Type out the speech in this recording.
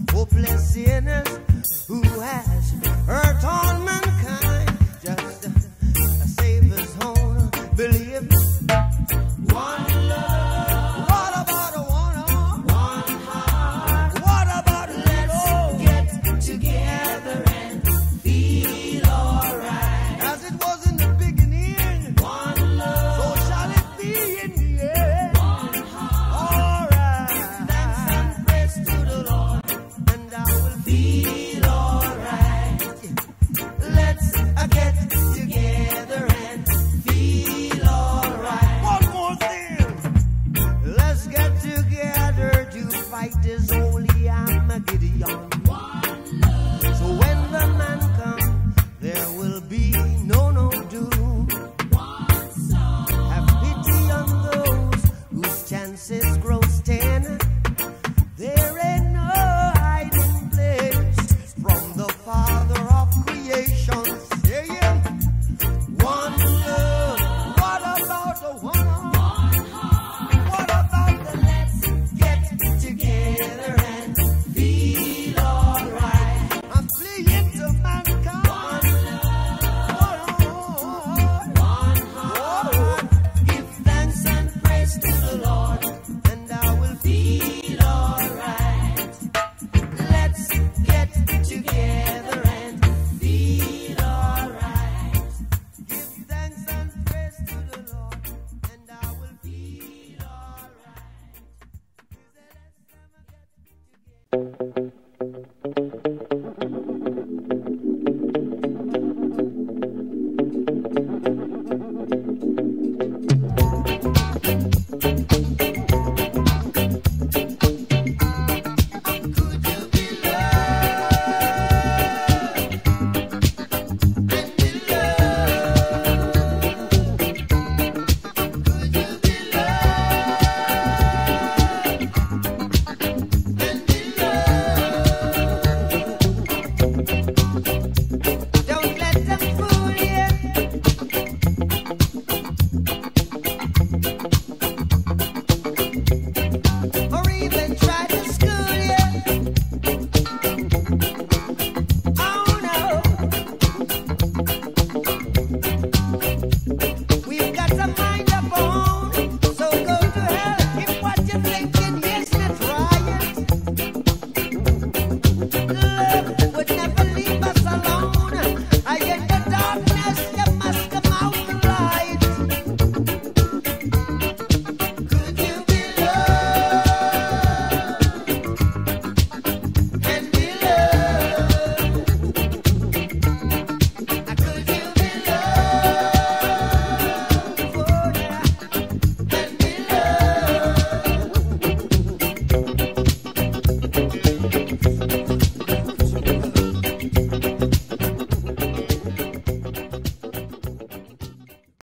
hopeless sinners who has hurt all mankind. Just a Savior's own believe. One love. What about a one heart? What about let's get together and feel alright? As it was in the beginning, one love. So shall it be in the end. One heart. Alright. Thanks and praise to the Lord, and I will feel alright. Let's get together and feel alright. One more thing. Let's get together to fight this holy Armageddon. So when the man comes, there will be no doom. Have pity on those whose chances grow thin. There ain't no hiding place from the Father of creation. Saying, one love. What about the one? What about the let's get together and feel alright? I'm fleeing to mankind. One heart. Give thanks and praise to the Lord, and I will feel alright. Let's get together and feel alright. Give thanks and praise to the Lord, and I will feel alright. He said, let's never get together.